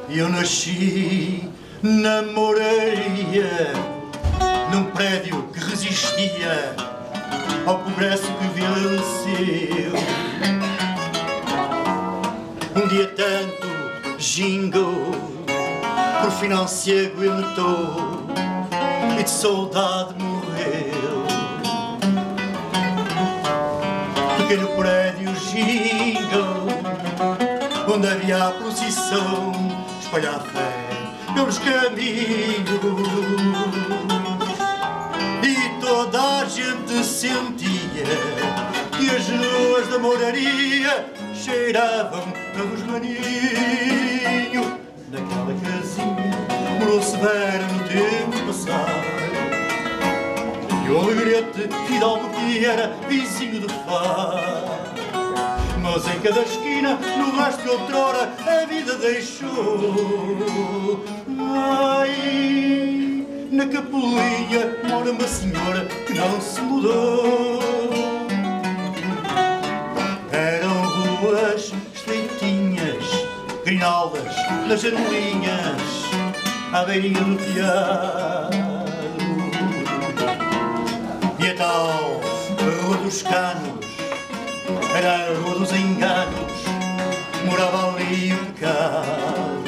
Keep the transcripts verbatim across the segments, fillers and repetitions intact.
Eu nasci na moraria, num prédio que resistia ao progresso que venceu. Um dia tanto gingou, por fim não se aguentou e de saudade morreu. Pequeno prédio gingou, onde havia a procissão, espalhar a fé pelos caminhos. E toda a gente sentia que as ruas da moraria cheiravam a rosmaninho. Naquela casinha morou severo no tempo passado, e o Alegrete, fidalgo que era vizinho de Faro. Mas em cada esquina, no rastro de outrora, a vida deixou. Ai, na Capelinha mora uma senhora que não se mudou. Eram ruas estreitinhas, grinaldas nas janelinhas, à beirinha do teatro. E a tal Rua dos Canos era a Rua dos Enganos, morava ali um pecado.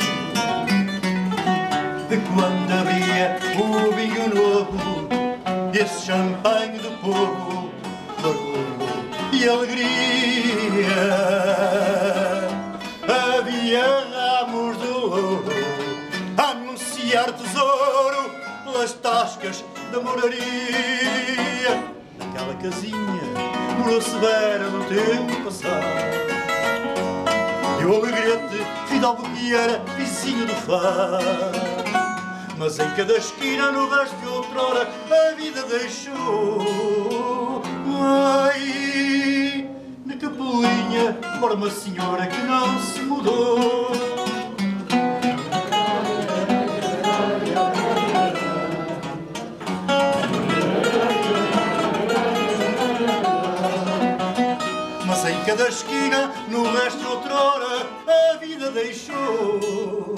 De quando abria o vinho novo, esse champanhe do povo, barulho e alegria. Havia ramos de ouro a anunciar tesouro pelas tascas da moraria. Naquela casinha morou severa no tempo passado, e o Alegrete, fidalgo que era vizinho do Faro. Mas em cada esquina, no resto de outrora, a vida deixou. Ai, na Capelinha mora uma senhora que não se mudou. Mas em cada esquina, no resto de outrora, a vida deixou.